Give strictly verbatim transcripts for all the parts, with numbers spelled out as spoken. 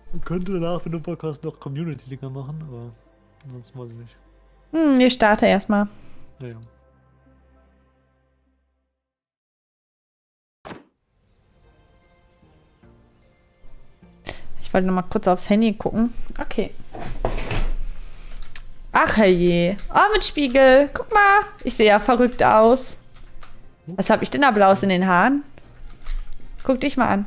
Man könnte nach dem Podcast noch Community-Dinger machen, aber ansonsten weiß ich nicht. Hm, ich starte erstmal. Ja, ja. Ich wollte noch mal kurz aufs Handy gucken. Okay. Ach herrje. Oh, mit Spiegel. Guck mal. Ich sehe ja verrückt aus. Was habe ich denn da Blaues in den Haaren? Guck dich mal an.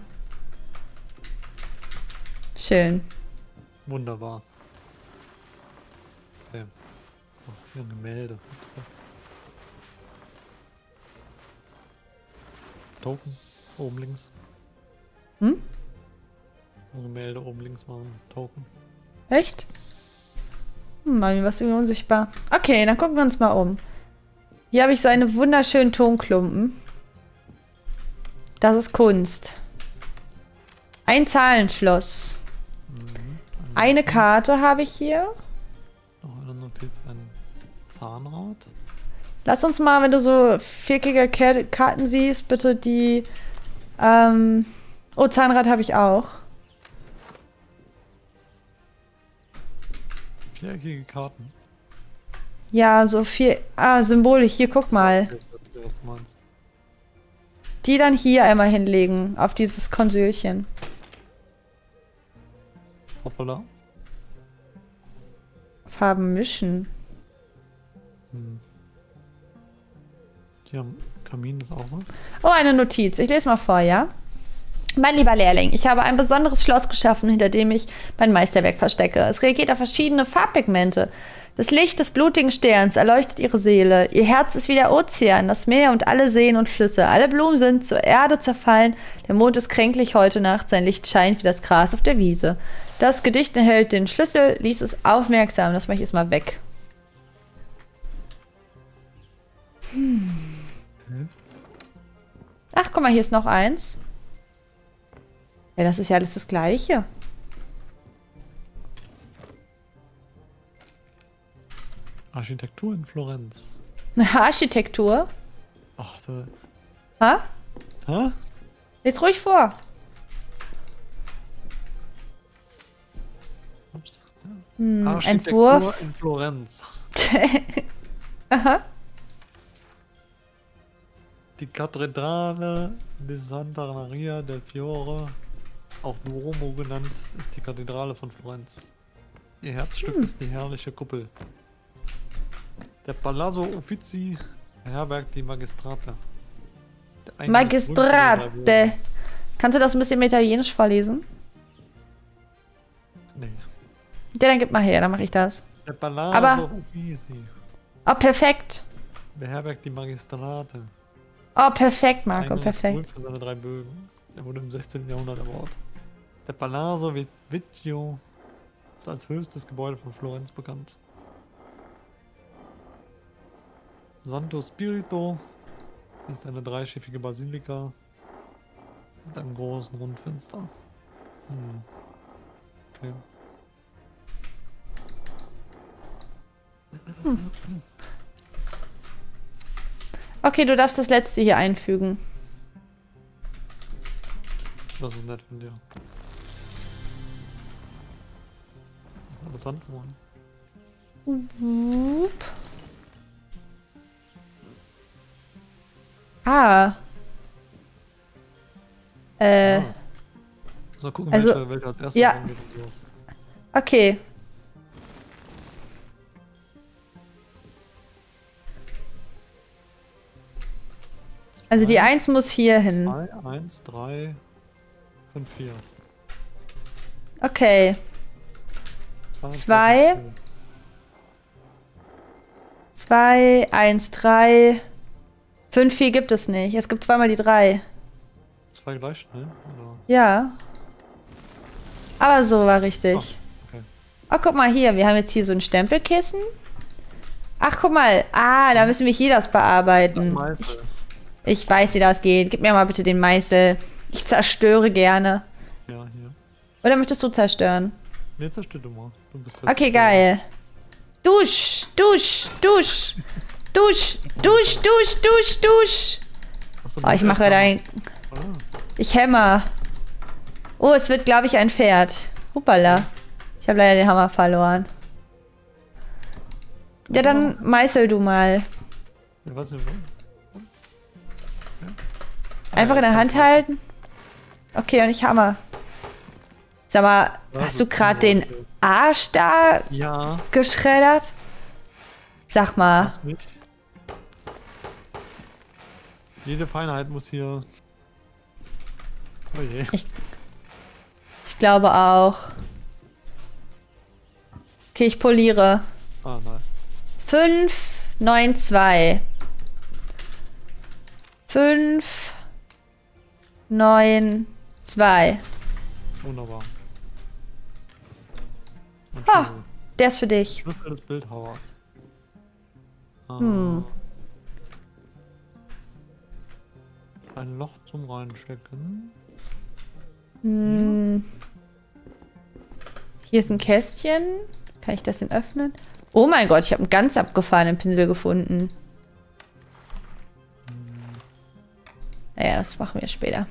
Schön. Wunderbar. Okay. Oh, hier ein Gemälde. Token. Oben links. Hm? Ein Gemälde oben links machen. Token. Echt? Hm, Mami, was ist irgendwie unsichtbar. Okay, dann gucken wir uns mal um. Hier habe ich so einen wunderschönen Tonklumpen. Das ist Kunst. Ein Zahlenschloss. Mhm. Eine Karte habe ich hier. Noch eine Notiz, ein Zahnrad. Lass uns mal, wenn du so viereckige Ke- Karten siehst, bitte die... Ähm, oh, Zahnrad habe ich auch. Viereckige Karten. Ja, so viel... Ah, Symbole. Hier, guck mal. Okay, was du was meinst. Die dann hier einmal hinlegen, auf dieses Konsölchen. Hoppala. Farben mischen. Hm. Hier am Kamin ist auch was. Oh, eine Notiz. Ich lese mal vor, ja? Mein lieber Lehrling, ich habe ein besonderes Schloss geschaffen, hinter dem ich mein Meisterwerk verstecke. Es reagiert auf verschiedene Farbpigmente. Das Licht des blutigen Sterns erleuchtet ihre Seele. Ihr Herz ist wie der Ozean, das Meer und alle Seen und Flüsse. Alle Blumen sind zur Erde zerfallen. Der Mond ist kränklich heute Nacht. Sein Licht scheint wie das Gras auf der Wiese. Das Gedicht enthält den Schlüssel. Lies es aufmerksam. Das mache ich jetzt mal weg. Hm. Ach, guck mal, hier ist noch eins. Ja, das ist ja alles das Gleiche. Architektur in Florenz. Architektur? Ach, da. Ha? Hä? Lies ruhig vor. Ups. Hm, Architektur Entwurf. in Florenz. Aha. Die Kathedrale di Santa Maria del Fiore, auch Duomo genannt, ist die Kathedrale von Florenz. Ihr Herzstück Hm. ist die herrliche Kuppel. Der Palazzo Uffizi beherbergt die Magistrate. Der Eingang ist rund um die drei Bögen. Magistrate. Kannst du das ein bisschen im Italienisch vorlesen? Nee. Ja, dann gib mal her, dann mache ich das. Der Palazzo Aber- Uffizi Oh, perfekt. beherbergt die Magistrate. Oh, perfekt, Marco, Eingang ist perfekt. berühmt für seine drei Bögen. Er wurde im sechzehnten. Jahrhundert erbaut. Der Palazzo Vecchio ist als höchstes Gebäude von Florenz bekannt. Santo Spirito ist eine dreischiffige Basilika mit einem großen Rundfenster. Hm. Okay. Okay, du darfst das letzte hier einfügen. Das ist nett von dir. Das ist alles Sand geworden. Wupp. Ah. Äh, Ah. So, gucken, also- welche, welche als erstes ja. rangeht und sowas. okay. Also die Zwei, eins muss hier hin. zwei, eins, drei, fünf, vier. Okay. zwei, Zwei. fünf, vier. zwei, eins, drei. fünf, vier gibt es nicht. Es gibt zweimal die drei. Zwei gleich schnell? Oder? Ja. Aber so war richtig. Okay. Oh, guck mal hier. Wir haben jetzt hier so ein Stempelkissen. Ach, guck mal. Ah, da müssen wir hier das bearbeiten. Ich, ich weiß, wie das geht. Gib mir mal bitte den Meißel. Ich zerstöre gerne. Ja, hier. Oder möchtest du zerstören? Nee, zerstör du mal. Du bist jetzt Okay, geil. Dusch, dusch, dusch. Dusch, dusch, dusch, dusch, dusch. Achso, Oh, ich mache dein... Ah, Ich hämmer. Oh, es wird, glaube ich, ein Pferd. Hoppala. Ich habe leider den Hammer verloren. Ja, dann meißel du mal. Ja, weiß nicht, wo. Einfach in der Hand halten. Okay, und ich Hammer. Sag mal, Das hast du ist gerade ein den Wort. Arsch da Ja, geschreddert? Sag mal. lass mich. Jede Feinheit muss hier. Oh je. Ich glaube auch. Okay, ich poliere. Ah, nice. fünf, neun, zwei. fünf, neun, zwei. Wunderbar. Und Ah. Schlüssel. Der ist für dich. Schlüssel des Bildhauers. Ah. Hm. Ein Loch zum Reinstecken. Hm. Hier ist ein Kästchen. Kann ich das denn öffnen? Oh mein Gott, ich habe einen ganz abgefahrenen Pinsel gefunden. Naja, das machen wir später.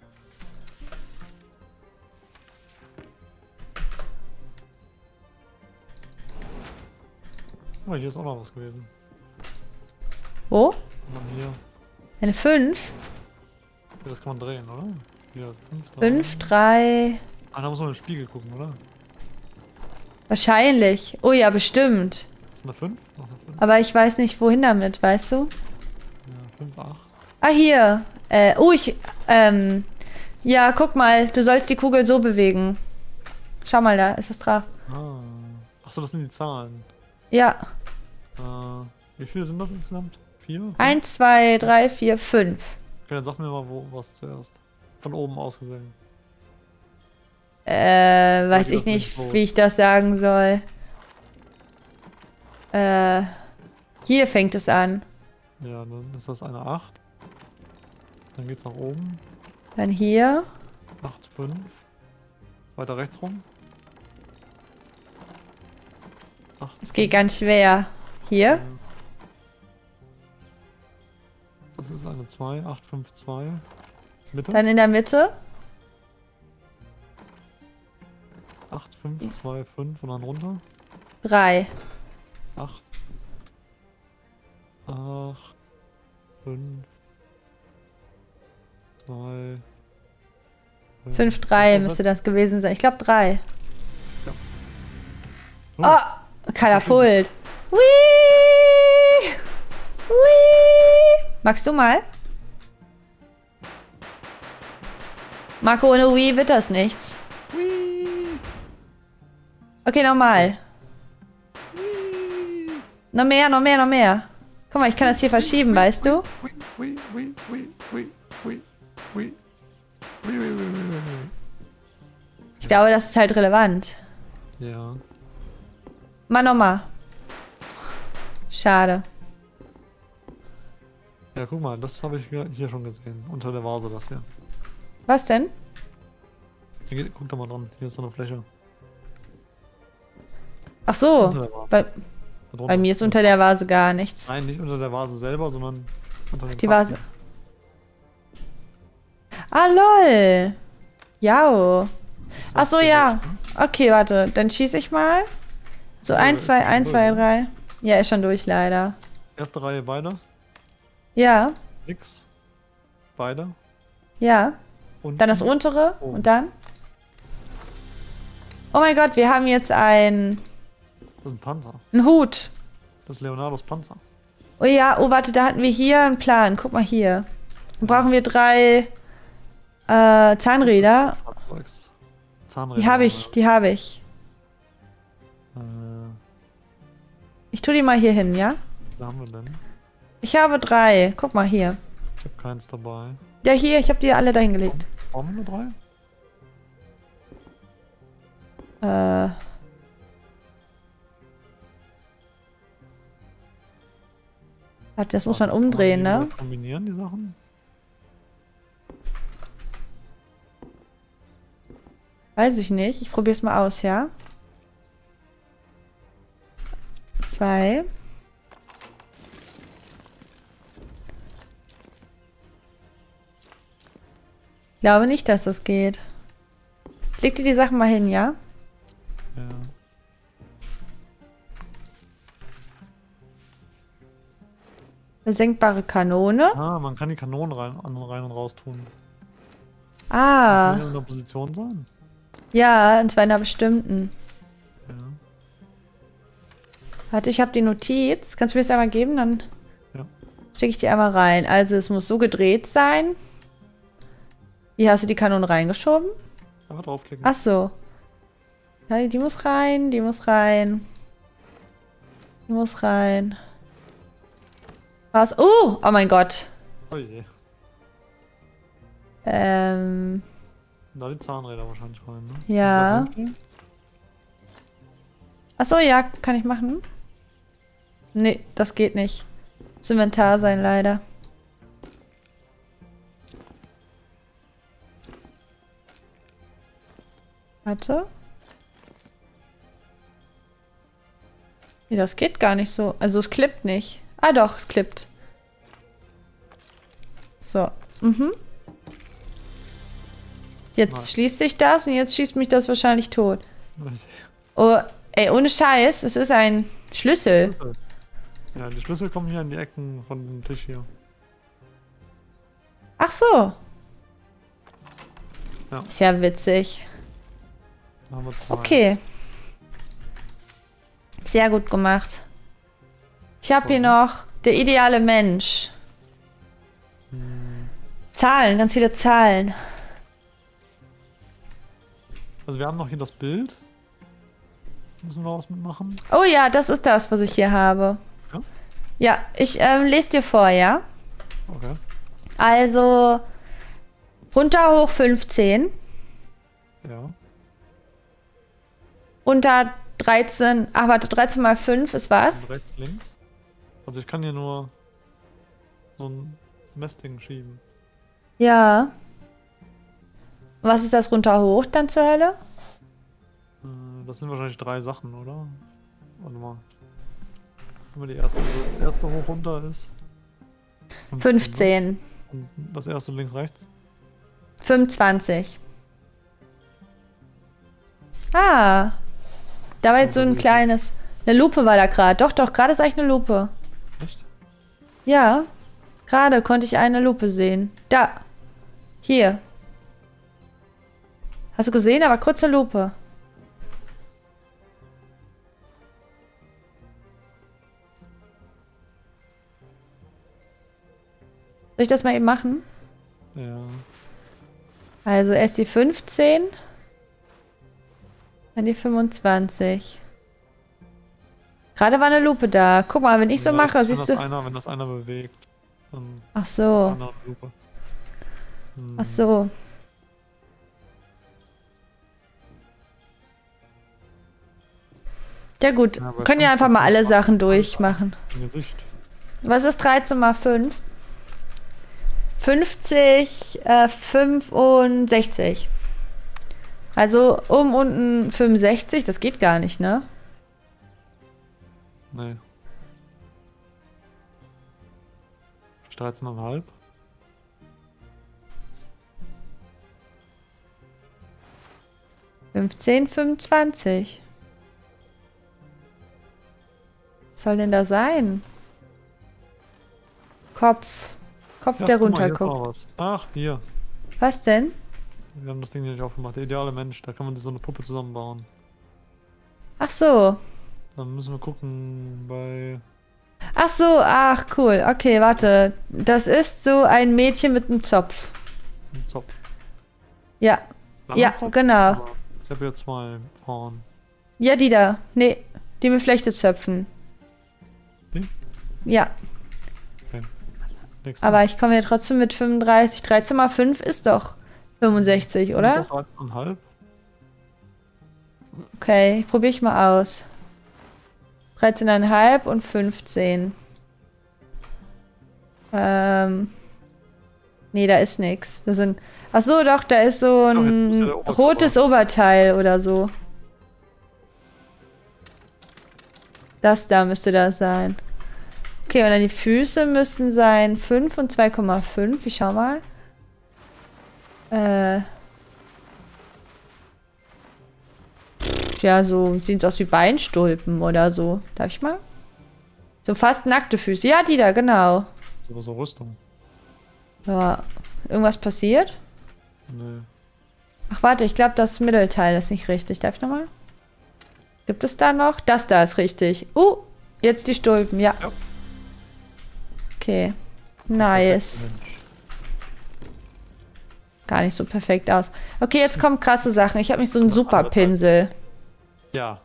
Oh, hier ist auch noch was gewesen. Wo? Und dann hier. Eine fünf? Ja, das kann man drehen, oder? Hier, fünf, drei. fünf, drei. Ah, da muss man in den Spiegel gucken, oder? Wahrscheinlich. Oh ja, bestimmt. Ist eine fünf? Noch eine fünf? Aber ich weiß nicht, wohin damit, weißt du? Ja, fünf, acht. Ah, hier. Äh, oh, ich, ähm, ja, guck mal, du sollst die Kugel so bewegen. Schau mal, da ist was drauf. Ah. Achso, das sind die Zahlen. Ja. Äh, wie viele sind das insgesamt? Vier? Fünf? Eins, zwei, drei, vier, fünf. Okay, dann sag mir mal, wo was zuerst. Von oben aus gesehen. Äh, weiß geht ich das nicht, nicht so? wie ich das sagen soll. Äh, hier fängt es an. Ja, dann ist das eine acht. Dann geht's nach oben. Dann hier. acht, fünf. Weiter rechts rum. acht, Es geht ganz schwer. Hier. Das ist eine zwei, acht, fünf, zwei. Mitte. Dann in der Mitte. acht, fünf, zwei, fünf und dann runter. Drei. acht. acht. fünf. zwei. Fünf, drei müsste das gewesen sein. Ich glaube drei. Oh, Oh, Katapult. Whee! Whee! Magst du mal? Marco, ohne Wii wird das nichts. Okay, nochmal. Noch mehr, noch mehr, noch mehr. Guck mal, ich kann das hier verschieben, weißt du? Ui, ui, ui, ui, ui, ui, ui. Ui, ui, ui, ui, ui. Ich glaube, das ist halt relevant. Ja. Mal nochmal. Schade. Ja, guck mal, das habe ich hier hier schon gesehen. Unter der Vase das hier. Was denn? Hier geht, guck da mal dran. Hier ist so eine Fläche. Ach so. Unter der Vase. Bei, Da drunter. bei mir ist unter der Vase gar nichts. Nein, nicht unter der Vase selber, sondern unter dem Die Pappen. Vase. Ah, lol. Jao. Ist Ach das so, so ja. weit, ne? Okay, warte. Dann schieße ich mal. So, Ja, eins, ist zwei, schon eins, durch, zwei, ne? drei. Ja, ist schon durch, leider. Erste Reihe beide. Ja, Nix. Beide. ja. Und Dann das untere. Oh. Und dann? Oh mein Gott, wir haben jetzt ein, Das ist ein Panzer. einen Hut. Das ist Leonardos Panzer. Oh ja, oh warte, da hatten wir hier einen Plan. Guck mal hier. Dann brauchen wir drei äh, Zahnräder. Fahrzeugs. Zahnräder. Die habe ich, die habe ich. Äh, Ich tue die mal hier hin, ja? was haben wir denn? Ich habe drei. Guck mal hier. Ich habe keins dabei. Ja, hier, ich habe die alle dahin gelegt. Brauchen wir nur drei? Äh. Warte, das muss man Kann umdrehen, die ne? wieder kombinieren, die Sachen? Weiß ich nicht. Ich probiere es mal aus, ja? Zwei. Ich glaube nicht, dass das geht. Ich leg dir die Sachen mal hin, ja? Eine senkbare Kanone. Ah, man kann die Kanonen rein, an, rein und raus tun. Ah. Kann in einer Position sein? Ja, und zwar in einer bestimmten. Ja. Warte, ich habe die Notiz. Kannst du mir das einmal geben? Dann Ja. stecke ich die einmal rein. Also es muss so gedreht sein. Wie hast du die Kanone reingeschoben? Einfach draufklicken. Ach so. Ja, die muss rein, die muss rein. Die muss rein. Was? Oh! Oh mein Gott. Oh je. Ähm. Da die Zahnräder wahrscheinlich rein, ne? Ja. Ist das möglich? Ach so, ja, kann ich machen. Nee, das geht nicht. Das Inventar sein, leider. Warte. Nee, das geht gar nicht so. Also es klippt nicht. Ah doch, es klippt. So. Mhm. Jetzt Nice. schließt sich das und jetzt schießt mich das wahrscheinlich tot. Oh, ey, ohne Scheiß, es ist ein Schlüssel. Ja, die Schlüssel kommen hier in die Ecken von dem Tisch hier. Ach so. Ja. Ist ja witzig. Da haben wir zwei. Okay. Sehr gut gemacht. Ich habe hier noch der ideale Mensch. Hm. Zahlen, ganz viele Zahlen. Also wir haben noch hier das Bild. Müssen wir was mitmachen? Oh ja, das ist das, was ich hier habe. Ja? Ja, ich ähm, lese dir vor, ja? Okay. Also runter hoch fünfzehn, Ja. runter dreizehn, ach warte, dreizehn mal fünf ist was? Und rechts, links. Also ich kann hier nur so ein Messding schieben. Ja. Was ist das runter hoch dann zur Hölle? Äh, Das sind wahrscheinlich drei Sachen, oder? Warte mal. Wenn die erste, das erste hoch runter ist. fünfzehn. Ne? Und das erste links rechts. fünfundzwanzig. Ah. Da war jetzt so ein kleines... Eine Lupe war da gerade. Doch, doch, gerade ist eigentlich eine Lupe. Echt? Ja. Gerade konnte ich eine Lupe sehen. Da. Hier. Hast du gesehen? Aber kurze Lupe. Soll ich das mal eben machen? Ja. Also erst die fünfzehn. Dann die fünfundzwanzig. Gerade war eine Lupe da. Guck mal, wenn ich so Ja, mache, das ist, siehst wenn du... das Einer, wenn das einer bewegt. Dann Ach so. andere Lupe. Hm. Ach so. Ja gut, Ja, aber können ja einfach mal alle Sachen durchmachen. Im Gesicht. Was ist dreizehn mal fünf? fünfzig, äh, fünfundsechzig. Also oben unten fünfundsechzig, das geht gar nicht, ne? Nee. dreizehn Komma fünf. fünfzehn, fünfundzwanzig. Was soll denn da sein? Kopf. Kopf, Ja, der guck mal, hier ist runterguckt. noch was. Ach, hier. Was denn? Wir haben das Ding hier nicht aufgemacht. Der ideale Mensch. Da kann man sich so eine Puppe zusammenbauen. Ach so. Dann müssen wir gucken bei... Ach so, ach cool. Okay, warte. Das ist so ein Mädchen mit einem Zopf. einem Zopf. Ja. Langer Ja, Zopf? genau. Aber ich habe hier zwei Frauen. Ja, die da. Nee, die mit Flechtezöpfen. Die? Ja, Nächste. aber ich komme ja trotzdem mit fünfunddreißig. dreizehn mal fünf ist doch fünfundsechzig, oder? dreizehn Komma fünf. Okay, probiere ich mal aus. dreizehn Komma fünf und fünfzehn. Ähm. Nee, da ist nichts. Das sind. Ach so, doch, da ist so Doch, jetzt ein muss ja der Oberkörper. rotes Oberteil oder so. Das da müsste das sein. Okay, und dann die Füße müssten sein fünf und zwei Komma fünf. Ich schau mal. Äh. Ja, so sieht es aus wie Beinstulpen oder so. Darf ich mal? So fast nackte Füße. Ja, die da, genau. So, so Rüstung. Ja. Irgendwas passiert? Nö. Ach, warte, ich glaube, das Mittelteil ist nicht richtig. Darf ich nochmal? Gibt es da noch? Das da ist richtig. Uh, jetzt die Stulpen, ja. Ja. Okay. Nice. Mensch. Gar nicht so perfekt aus. Okay, jetzt kommen krasse Sachen. Ich habe mich so einen super Pinsel. Ja.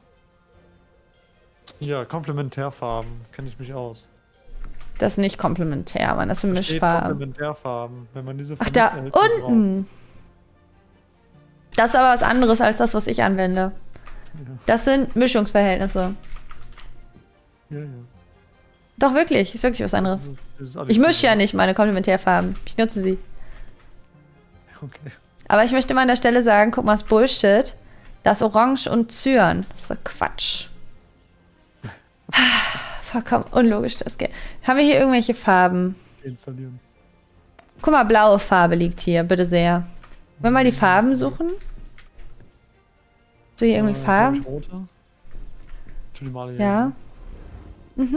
Ja, Komplementärfarben. Kenne ich mich aus. Das ist nicht komplementär, Mann. Das sind Steht Mischfarben. Komplementärfarben. Wenn man diese Ach, da vermischt, erhält man unten. Das ist aber was anderes als das, was ich anwende. Ja. Das sind Mischungsverhältnisse. Ja, ja. Doch, wirklich. Ist wirklich was anderes. Das ist, das ist Ich mische ja Additive. nicht meine Komplementärfarben. Ich nutze sie. Okay. Aber ich möchte mal an der Stelle sagen, guck mal, das Bullshit. Das Orange und Cyan. Das ist so Quatsch. Vollkommen unlogisch, das geht. Haben wir hier irgendwelche Farben? Installieren. Guck mal, blaue Farbe liegt hier, bitte sehr. Wollen wir mal die Farben suchen? So hier irgendwie Äh, Farben? glaub ich, rote. Tu die mal hier. Ja. Mhm.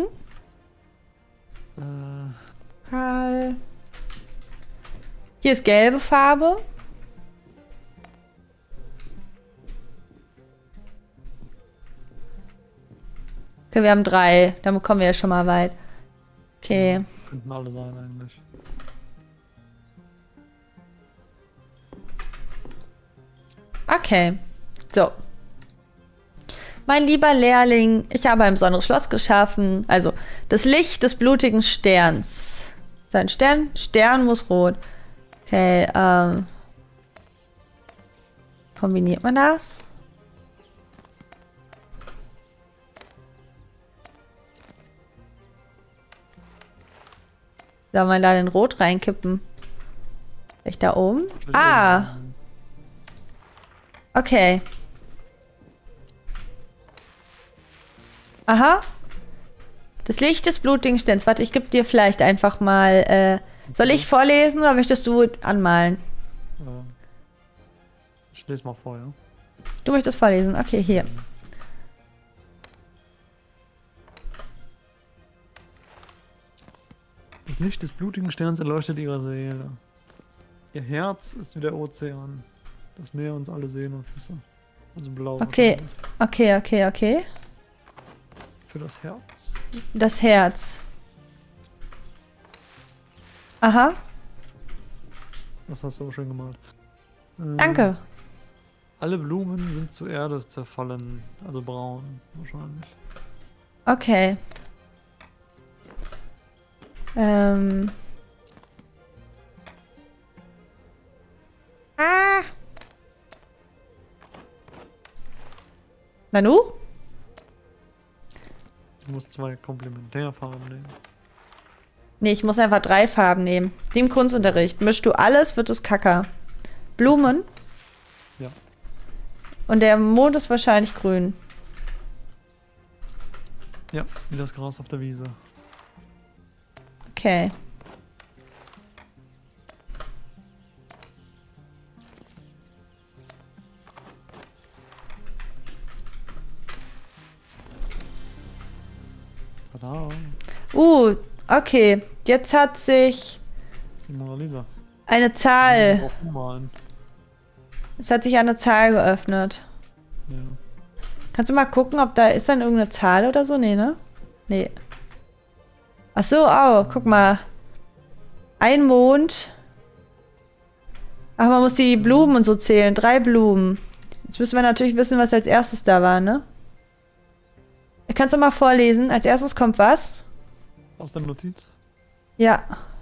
Äh, Karl. Hier ist gelbe Farbe. Okay, wir haben drei. Damit kommen wir ja schon mal weit. Okay. könnten alle sein eigentlich. Okay. So. Mein lieber Lehrling, ich habe ein besonderes Schloss geschaffen. Also, das Licht des blutigen Sterns. Sein Stern? Stern muss rot. Okay, ähm. Kombiniert man das? Soll man da den Rot reinkippen? Vielleicht da oben? Ah! Okay. Aha. Das Licht des blutigen Sterns. Warte, ich gebe dir vielleicht einfach mal. Äh, soll ich vorlesen oder möchtest du anmalen? Äh, ich lese mal vor, ja. Du möchtest vorlesen. Okay, hier. Das Licht des blutigen Sterns erleuchtet ihre Seele. Ihr Herz ist wie der Ozean. Das Meer uns alle Seen und Füße. Also blau. Okay, okay, okay, okay. Für das Herz. Das Herz. Aha. Das hast du aber schön gemalt. Äh, Danke. Alle Blumen sind zur Erde zerfallen. Also braun, wahrscheinlich. Okay. Ähm. Ah. Nanu? Du musst zwei Komplementärfarben nehmen. Nee, ich muss einfach drei Farben nehmen. Wie im Kunstunterricht. Mischst du alles, wird es kacker. Blumen? Ja. Und der Mond ist wahrscheinlich grün. Ja, wie das Gras auf der Wiese. Okay. Tada. Uh, okay. Jetzt hat sich Die Mona Lisa. eine Zahl. Auch ummalen. Es hat sich eine Zahl geöffnet. Ja. Kannst du mal gucken, ob da ist dann irgendeine Zahl oder so? Nee, ne? Nee. Ach so, oh, guck mal. Ein Mond. Ach, man muss die Blumen und so zählen. Drei Blumen. Jetzt müssen wir natürlich wissen, was als erstes da war, ne? Kannst du mal vorlesen? Als erstes kommt was? Aus der Notiz. Ja.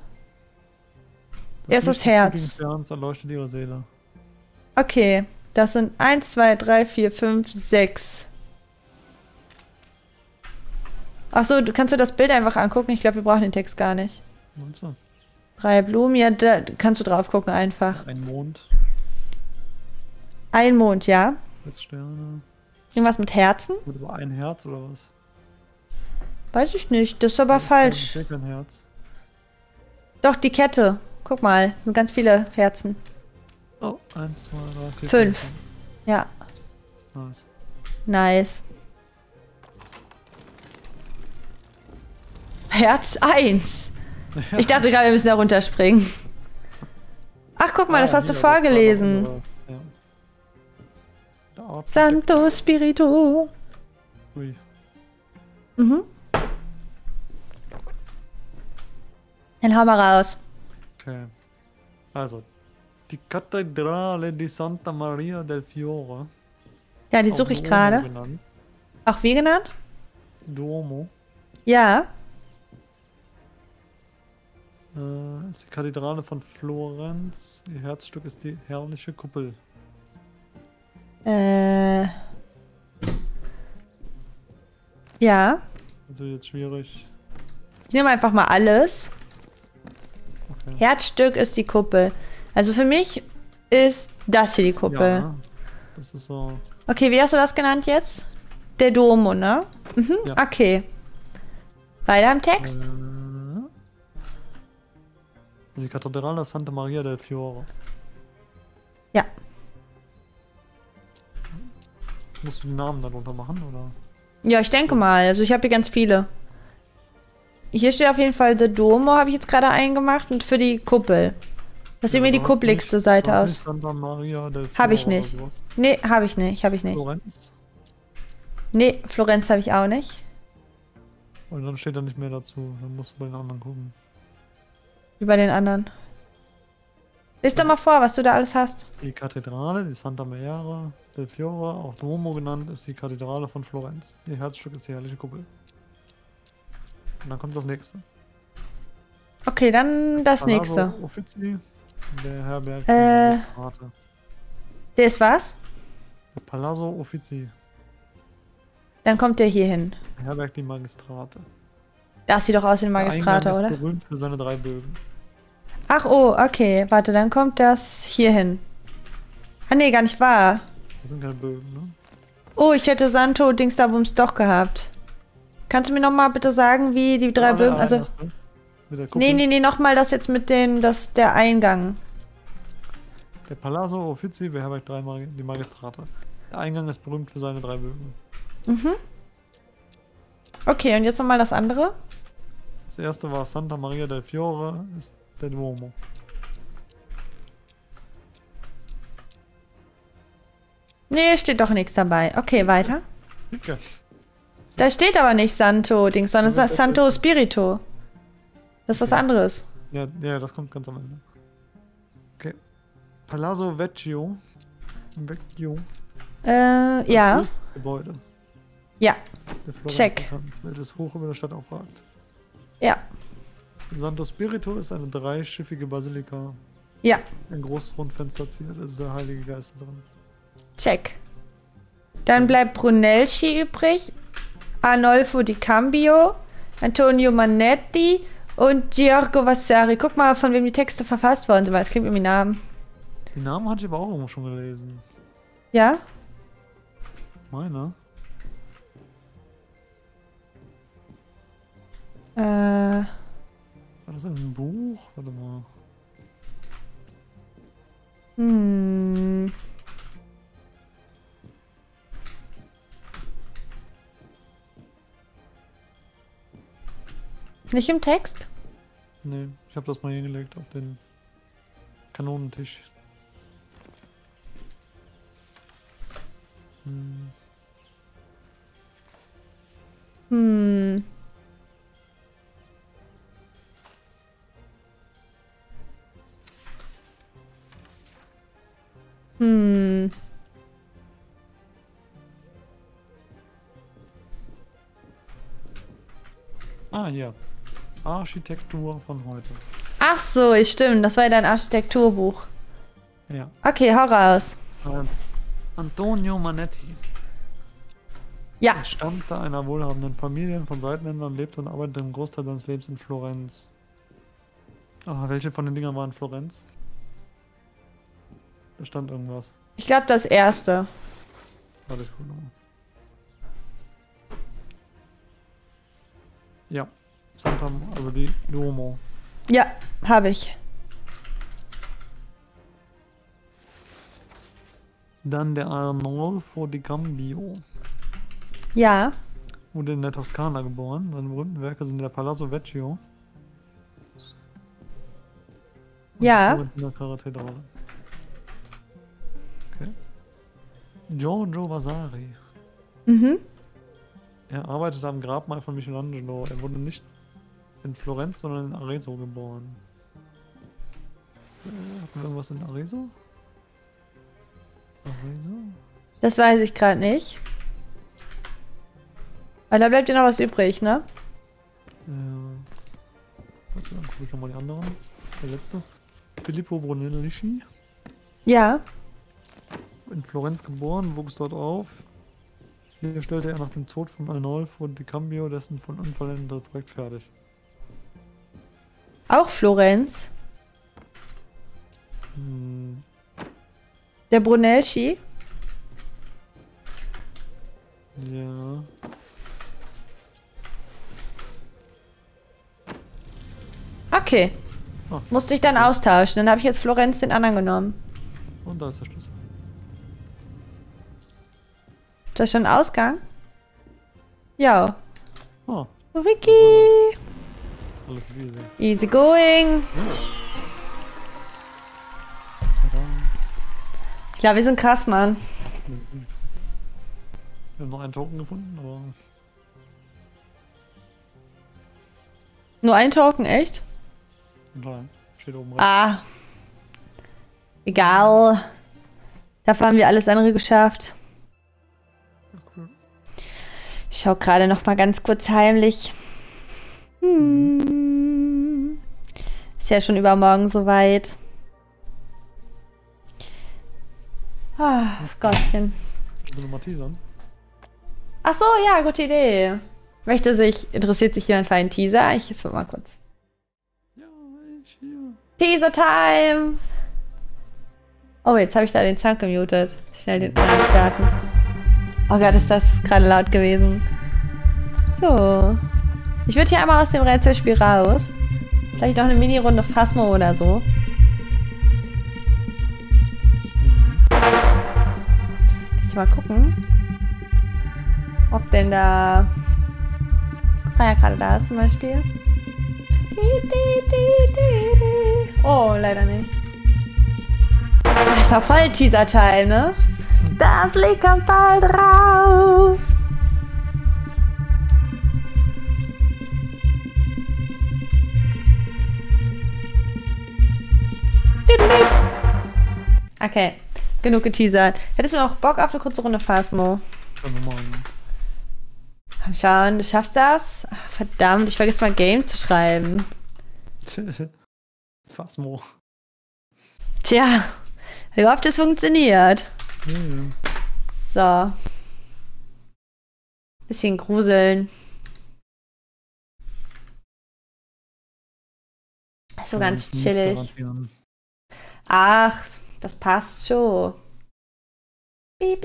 Das Erstes Licht des Herz. blutigen Sterns erleuchtet ihre Seele. Okay. Das sind eins, zwei, drei, vier, fünf, sechs. Achso, du kannst du das Bild einfach angucken? Ich glaube, wir brauchen den Text gar nicht. Und so. Drei Blumen, ja, da kannst du drauf gucken einfach. Ein Mond, Ein Mond, ja. sechs Sterne. Irgendwas mit Herzen? Gut, aber ein Herz oder was? Weiß ich nicht, das ist aber Das ist falsch. kein- kein Herz. Doch, die Kette. Guck mal, sind ganz viele Herzen. Oh, eins, zwei, drei, vier, Fünf. Ja, Nice. nice. Herz eins. Ich dachte gerade, wir müssen da runterspringen. Ach, guck mal, Ah, das ja, hast du hier, das war noch vorgelesen. unsere- ja. Der Arzt- Santo Spiritu. Ui. Mhm. Dann hau mal raus. Okay. Also, die Kathedrale di Santa Maria del Fiore. Ja, die auch suche ich Duomo gerade. genannt. Auch wie genannt? Duomo. Ja. Äh, ist die Kathedrale von Florenz. Ihr Herzstück ist die herrliche Kuppel. Äh. Ja. Also jetzt schwierig. Ich nehme einfach mal alles. Okay. Herzstück ist die Kuppel. Also für mich ist das hier die Kuppel. Ja, das ist so. Okay, wie hast du das genannt jetzt? Der Duomo, ne? Mhm, Ja. okay. Weiter im Text? Äh, die Kathedrale Santa Maria del Fiore. Ja. Musst du die Namen darunter machen, oder? Ja, ich denke mal. Also ich habe hier ganz viele. Hier steht auf jeden Fall The Duomo, habe ich jetzt gerade eingemacht, und für die Kuppel. Das sieht Ja, mir die du hast kuppeligste nicht- Seite du hast aus. nicht Santa Maria del Fiore Habe ich oder nicht. sowas. Nee, habe ich nicht, habe ich nicht. Florenz. Nee, Florenz habe ich auch nicht. Und dann steht da nicht mehr dazu. Dann musst du bei den anderen gucken. Wie bei den anderen. Lies doch mal vor, was du da alles hast. Die Kathedrale, die Santa Maria del Fiore, auch Duomo genannt, ist die Kathedrale von Florenz. Ihr Herzstück ist die herrliche Kuppel. Und dann kommt das nächste. Okay, dann das Palazzo nächste. Uffizi, der Herberg Äh. der Magistrate. Der ist was? Der Palazzo Uffizi, Dann kommt der hier hin. der Herberg die Magistrate. Das sieht doch aus wie ein Der Magistrate, Eingang oder? ist berühmt für seine drei Bögen. Ach, oh, okay. Warte, dann kommt das hier hin. Ah, nee, gar nicht wahr. Das sind keine Bögen, ne? Oh, ich hätte Santo Dingsdabums doch gehabt. Kannst du mir nochmal bitte sagen, wie die drei Alle Bögen, also... allererste Mit der Kuppel. Nee, nee, nee, nochmal das jetzt mit den, das, der Eingang. Der Palazzo Uffizi beherbergt drei Mag die Magistrate. Der Eingang ist berühmt für seine drei Bögen. Mhm. Okay, und jetzt nochmal das andere. Das erste war Santa Maria del Fiore, ist der Duomo. Nee, steht doch nichts dabei. Okay, weiter. Okay. Da steht aber nicht Santo Dings, sondern es Ja, ist das Santo ist- Spirito. Das ist was Okay. anderes. Ja, ja, das kommt ganz am Ende. Okay. Palazzo Vecchio. Vecchio. Äh, Das ja. größte Gebäude. Ja, Der Florenz Check. bekannt, welches hoch über der Stadt aufragt. ja, Santo Spirito ist eine dreischiffige Basilika. ja. Ein großes Rundfenster ziert, es ist der Heilige Geist da drin. Check. Dann bleibt Brunelleschi übrig, Arnolfo Di Cambio, Antonio Manetti und Giorgio Vasari. Guck mal, von wem die Texte verfasst worden sind, weil es klingt irgendwie Namen. Die Namen hatte ich aber auch irgendwo schon gelesen. Ja? Meine? Äh, War das in einem Buch? Warte mal. hm. Nicht im Text? Nee, ich habe das mal hingelegt auf den Kanonentisch. Hm. Hm. Hm. Ah, hier. Architektur von heute. Ach so, ich stimmt. Das war ja dein Architekturbuch. Ja. Okay, hau raus. Also, Antonio Manetti. Ja. Er stammte einer wohlhabenden Familie von Seitenländern und lebte und arbeitete im Großteil seines Lebens in Florenz. Ah, welche von den Dingern waren in Florenz? Da stand irgendwas. Ich glaube, das erste. Warte, ich guck nochmal. Ja. Santa, also die Duomo. Ja, habe ich. Dann der Arnolfo di Cambio. Ja. Wurde in der Toskana geboren. Seine berühmten Werke sind der Palazzo Vecchio. Ja. Florentiner Kathedrale. Okay. Giorgio Vasari. Mhm. Er arbeitete am Grabmal von Michelangelo. Er wurde nicht in Florenz, sondern in Arezzo geboren. Äh, hatten wir irgendwas in Arezzo? Arezzo? Das weiß ich gerade nicht. Weil da bleibt ja noch was übrig, ne? Ja. Warte, dann gucke ich nochmal die anderen. Der letzte. Filippo Brunelleschi. Ja. In Florenz geboren, wuchs dort auf. Hier stellte er nach dem Tod von Arnolfo di Cambio dessen von unvollendete Projekt fertig. Auch Florenz. Hm. Der Brunelleschi. Ja. Okay. Ah. Musste ich dann austauschen. Dann habe ich jetzt Florenz den anderen genommen. Und da ist der Schlüssel. Ist das schon Ausgang? Ja. Ah, Ricky. relativ easy. Easy going. Tada. Ja, wir sind krass, Mann. Wir haben noch einen Token gefunden, aber Nur ein Token, echt? nein, steht oben rechts. Ah. Egal. Dafür haben wir alles andere geschafft. Ja, cool. Ich schau gerade noch mal ganz kurz heimlich. Hm. Ist ja schon übermorgen soweit. Ah, Gottchen. Ich will nochmal teasern. Ach so, ja, gute Idee. Möchte sich, interessiert sich jemand für einen Teaser? Ich jetzt mal kurz. Ja, ich hier. Teaser Time! Oh, jetzt habe ich da den Sound gemutet. Schnell den anderen starten. Oh Gott, ist das gerade laut gewesen. So. Ich würde hier einmal aus dem Rätselspiel raus. Vielleicht noch eine Mini-Runde Phasmo oder so. Ich mal gucken, ob denn da Freier gerade da ist zum Beispiel. Oh, leider nicht. Das ist ja voll Teaser-Teil, ne? Das Lied kommt bald raus. Okay, genug geteasert. Hättest du noch Bock auf eine kurze Runde Phasmo? Kann nochmal. Komm schon, du schaffst das? Ach, verdammt, ich vergesse mal Game zu schreiben. Phasmo. Tja, wie oft es funktioniert. Ja, ja. So. Bisschen gruseln. So ganz Nicht chillig. garantieren. Ach, das passt schon. Und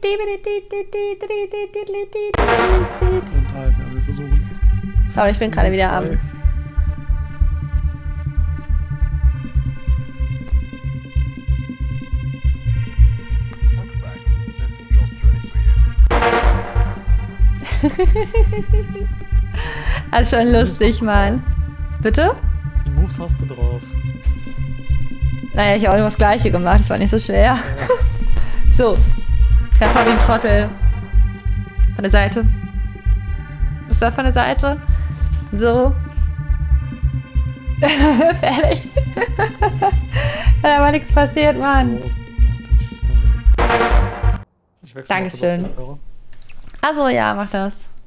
halt, ja, wir versuchen es. Sorry, ich bin gerade wieder am. Das ist schon lustig, Mann. Bitte? Die Moves hast du drauf. Naja, ich habe auch immer das Gleiche gemacht, das war nicht so schwer. Ja. So. Treffer wie ein Trottel. Von der Seite. Bist du da von der Seite? So. Fertig. Da war nichts passiert, Mann. Ich wechsle Dankeschön. mal kurz auf Kopfhörer. Achso, ja, mach das.